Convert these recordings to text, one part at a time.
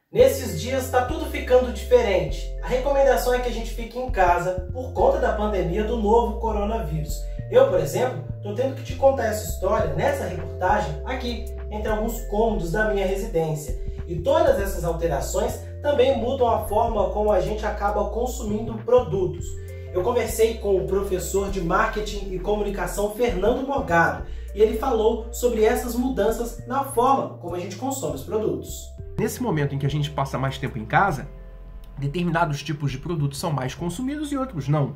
Nesses dias está tudo ficando diferente. A recomendação é que a gente fique em casa por conta da pandemia do novo coronavírus. Eu, por exemplo, estou tendo que te contar essa história nessa reportagem aqui, entre alguns cômodos da minha residência. E todas essas alterações também mudam a forma como a gente acaba consumindo produtos. Eu conversei com o professor de Marketing e Comunicação Fernando Morgado e ele falou sobre essas mudanças na forma como a gente consome os produtos. Nesse momento em que a gente passa mais tempo em casa, determinados tipos de produtos são mais consumidos e outros não.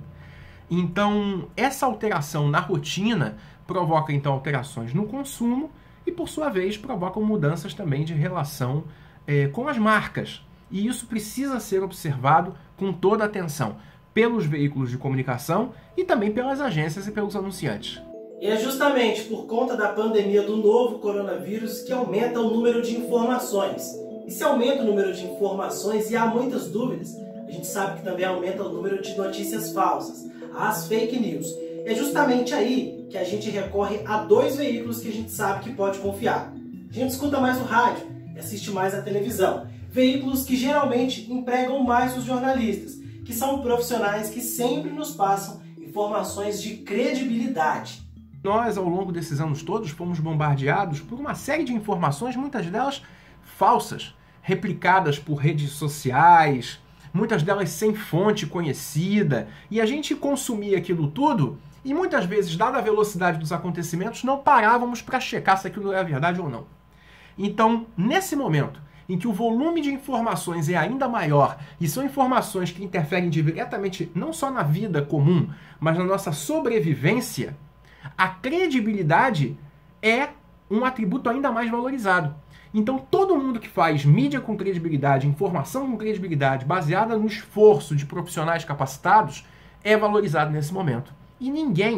Então, essa alteração na rotina provoca então alterações no consumo e, por sua vez, provocam mudanças também de relação com as marcas. E isso precisa ser observado com toda atenção pelos veículos de comunicação e também pelas agências e pelos anunciantes. E é justamente por conta da pandemia do novo coronavírus que aumenta o número de informações. E se aumenta o número de informações e há muitas dúvidas, a gente sabe que também aumenta o número de notícias falsas, as fake news. É justamente aí que a gente recorre a dois veículos que a gente sabe que pode confiar. A gente escuta mais o rádio e assiste mais a televisão. Veículos que geralmente empregam mais os jornalistas, que são profissionais que sempre nos passam informações de credibilidade. Nós, ao longo desses anos todos, fomos bombardeados por uma série de informações, muitas delas falsas, replicadas por redes sociais, muitas delas sem fonte conhecida, e a gente consumia aquilo tudo e muitas vezes, dada a velocidade dos acontecimentos, não parávamos para checar se aquilo era verdade ou não. Então, nesse momento em que o volume de informações é ainda maior e são informações que interferem diretamente não só na vida comum, mas na nossa sobrevivência, a credibilidade é um atributo ainda mais valorizado. Então, todo mundo que faz mídia com credibilidade, informação com credibilidade, baseada no esforço de profissionais capacitados, é valorizado nesse momento. E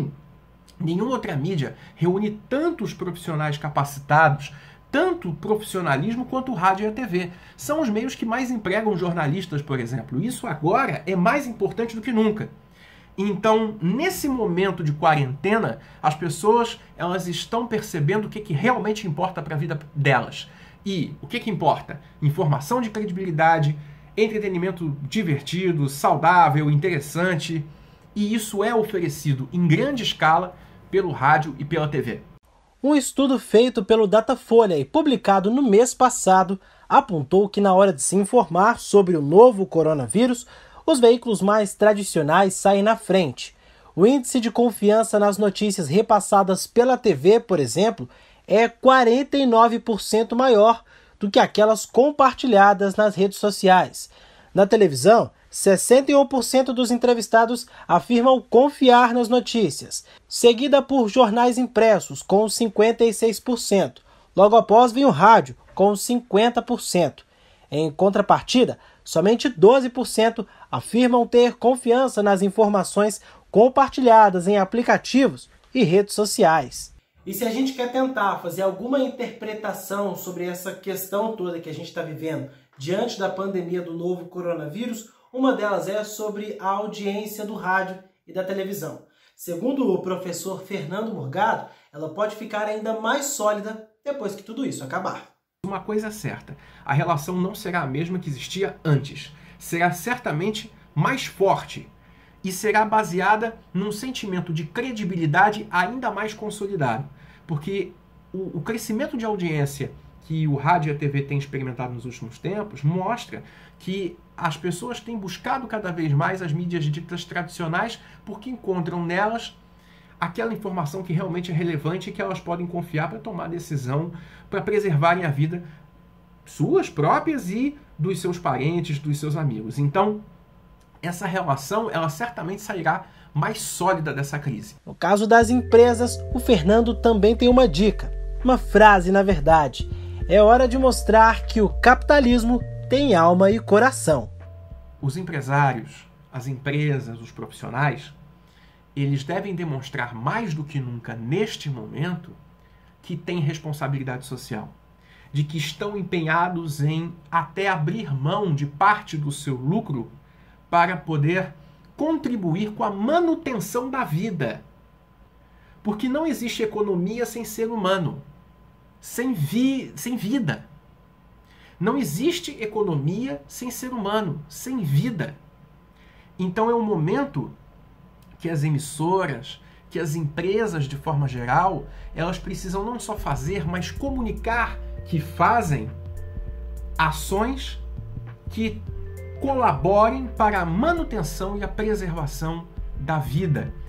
nenhuma outra mídia reúne tantos profissionais capacitados, tanto profissionalismo quanto o rádio e a TV. São os meios que mais empregam jornalistas, por exemplo. Isso agora é mais importante do que nunca. Então, nesse momento de quarentena, as pessoas elas estão percebendo o que realmente importa para a vida delas. E o que importa? Informação de credibilidade, entretenimento divertido, saudável, interessante. E isso é oferecido em grande escala pelo rádio e pela TV. Um estudo feito pelo Datafolha e publicado no mês passado apontou que na hora de se informar sobre o novo coronavírus, os veículos mais tradicionais saem na frente. O índice de confiança nas notícias repassadas pela TV, por exemplo, é 49% maior do que aquelas compartilhadas nas redes sociais. Na televisão, 61% dos entrevistados afirmam confiar nas notícias, seguida por jornais impressos, com 56%. Logo após vem o rádio, com 50%. Em contrapartida, somente 12% afirmam ter confiança nas informações compartilhadas em aplicativos e redes sociais. E se a gente quer tentar fazer alguma interpretação sobre essa questão toda que a gente está vivendo diante da pandemia do novo coronavírus, uma delas é sobre a audiência do rádio e da televisão. Segundo o professor Fernando Morgado, ela pode ficar ainda mais sólida depois que tudo isso acabar. Uma coisa é certa, a relação não será a mesma que existia antes. Será certamente mais forte e será baseada num sentimento de credibilidade ainda mais consolidado. Porque o crescimento de audiência que o rádio e a TV têm experimentado nos últimos tempos mostra que as pessoas têm buscado cada vez mais as mídias ditas tradicionais porque encontram nelas aquela informação que realmente é relevante e que elas podem confiar para tomar decisão, para preservarem a vida suas próprias e dos seus parentes, dos seus amigos. Então, essa relação, ela certamente sairá mais sólida dessa crise. No caso das empresas, o Fernando também tem uma dica, uma frase na verdade. É hora de mostrar que o capitalismo tem alma e coração. Os empresários, as empresas, os profissionais, eles devem demonstrar mais do que nunca neste momento que têm responsabilidade social, de que estão empenhados em até abrir mão de parte do seu lucro para poder contribuir com a manutenção da vida. Porque não existe economia sem ser humano, sem vida. Não existe economia sem ser humano, sem vida. Então é um momento que as emissoras, que as empresas de forma geral, elas precisam não só fazer, mas comunicar que fazem ações que colaborem para a manutenção e a preservação da vida.